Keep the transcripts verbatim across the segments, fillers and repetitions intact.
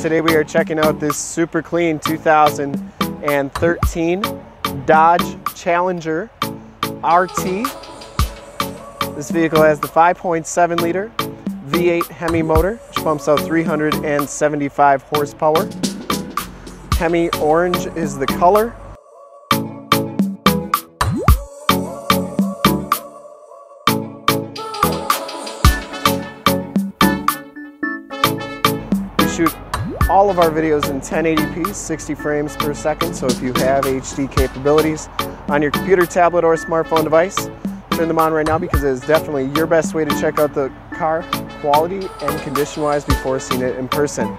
today we are checking out this super clean two thousand thirteen Dodge Challenger R T. This vehicle has the five point seven liter V eight Hemi motor, which pumps out three hundred seventy-five horsepower. Hemi orange is the color. We shoot all of our videos in ten eighty p, sixty frames per second, so if you have H D capabilities on your computer, tablet, or smartphone device, turn them on right now, because it is definitely your best way to check out the car quality and condition-wise before seeing it in person.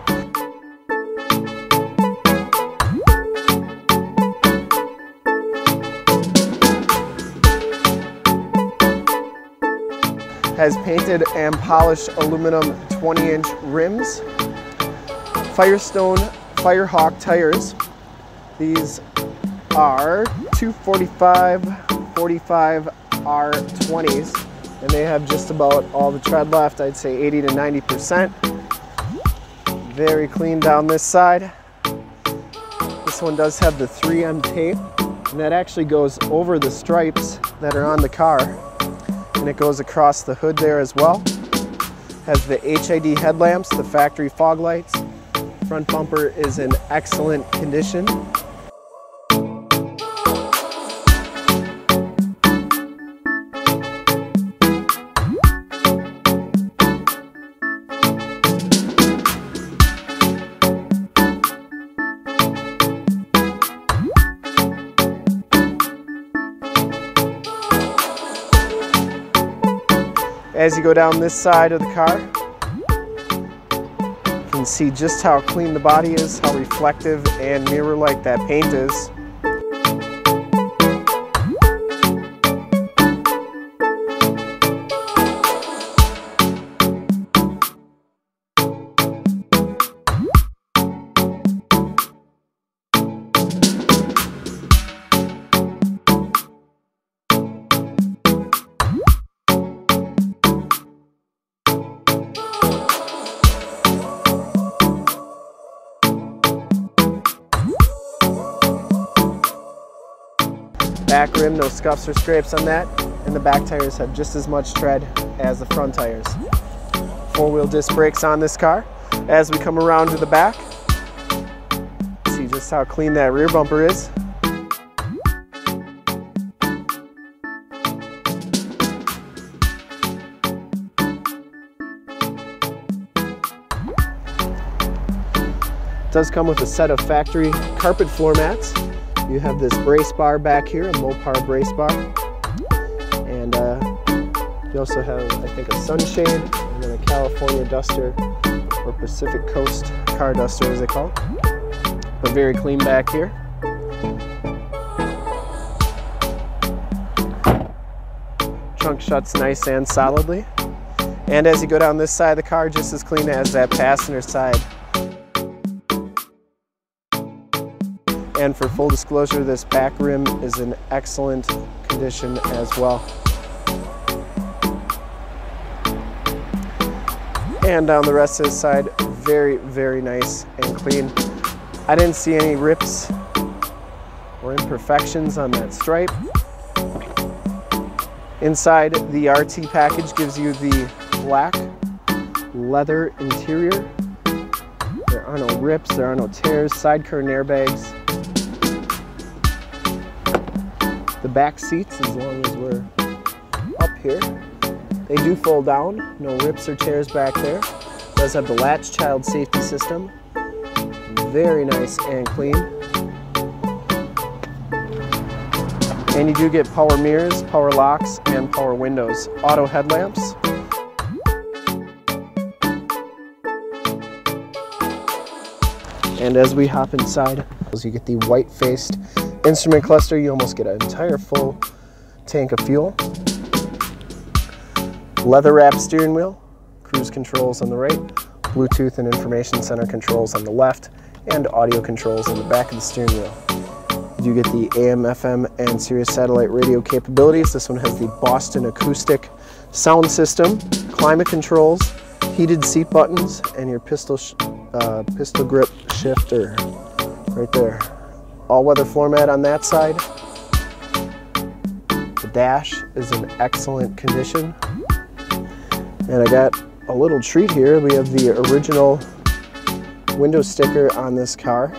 Has painted and polished aluminum twenty inch rims, Firestone Firehawk tires. These are two forty-five forty-five R twenties, and they have just about all the tread left. I'd say eighty to ninety percent. Very clean down this side. This one does have the three M tape, and that actually goes over the stripes that are on the car, and it goes across the hood there as well. Has the H I D headlamps, the factory fog lights. Front bumper is in excellent condition. As you go down this side of the car, you can see just how clean the body is, how reflective and mirror-like that paint is. Back rim, no scuffs or scrapes on that, and the back tires have just as much tread as the front tires. Four-wheel disc brakes on this car. As we come around to the back, see just how clean that rear bumper is. It does come with a set of factory carpet floor mats. You have this brace bar back here, a Mopar brace bar, and uh, you also have, I think, a sunshade, and then a California duster, or Pacific Coast car duster as they call it, but very clean back here. Trunk shuts nice and solidly, and as you go down this side of the car, just as clean as that passenger side. And for full disclosure, this back rim is in excellent condition as well. And down the rest of this side, very, very nice and clean. I didn't see any rips or imperfections on that stripe. Inside, the R T package gives you the black leather interior. There are no rips, there are no tears, side curtain airbags. The back seats, as long as we're up here, they do fold down. No rips or tears back there. It does have the latch child safety system. Very nice and clean. And you do get power mirrors, power locks, and power windows. Auto headlamps. And as we hop inside, you get the white-faced instrument cluster. You almost get an entire full tank of fuel. Leather wrapped steering wheel, cruise controls on the right, Bluetooth and information center controls on the left, and audio controls on the back of the steering wheel. You get the A M, F M, and Sirius satellite radio capabilities. This one has the Boston Acoustic sound system, climate controls, heated seat buttons, and your pistol sh uh, pistol grip shifter right there. All-weather floor mat on that side. The dash is in excellent condition. And I got a little treat here. We have the original window sticker on this car.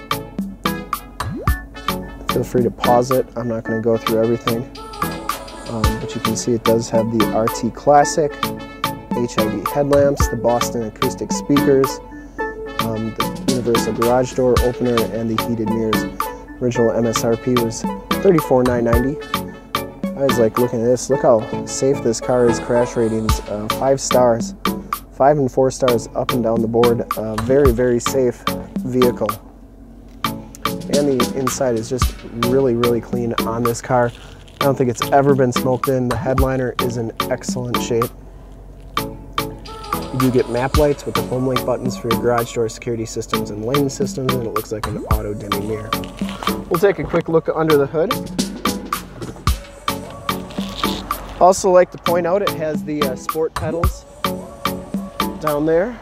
Feel free to pause it. I'm not going to go through everything. Um, but you can see it does have the R T Classic, H I D headlamps, the Boston acoustic speakers, um, the universal garage door opener, and the heated mirrors. Original M S R P was thirty-four thousand nine hundred ninety. I was like looking at this. Look how safe this car is. Crash ratings, uh, five stars, five and four stars up and down the board. Uh, very, very safe vehicle. And the inside is just really, really clean on this car. I don't think it's ever been smoked in. The headliner is in excellent shape. You do get map lights with the home link buttons for your garage door security systems and lane systems, and it looks like an auto dimming mirror. We'll take a quick look under the hood. Also like to point out it has the uh, sport pedals down there.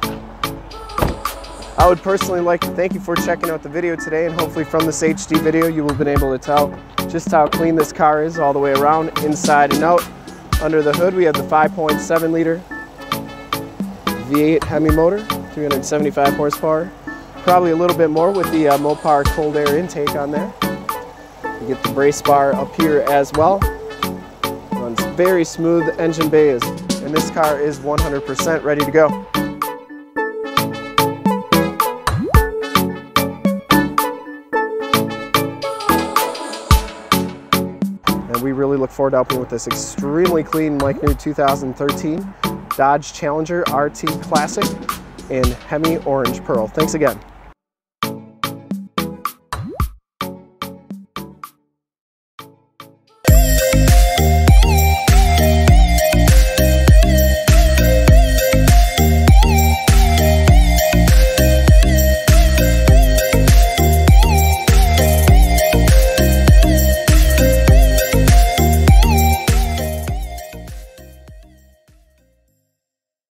I would personally like to thank you for checking out the video today, and hopefully from this H D video you will have been able to tell just how clean this car is all the way around, inside and out. Under the hood we have the five point seven liter V eight Hemi motor, three hundred seventy-five horsepower, probably a little bit more with the uh, Mopar cold air intake on there. You get the brace bar up here as well. Runs very smooth, engine bay is, and this car is one hundred percent ready to go. And we really look forward to helping with this extremely clean, like new two thousand thirteen Dodge Challenger R T Classic in Hemi Orange Pearl. Thanks again.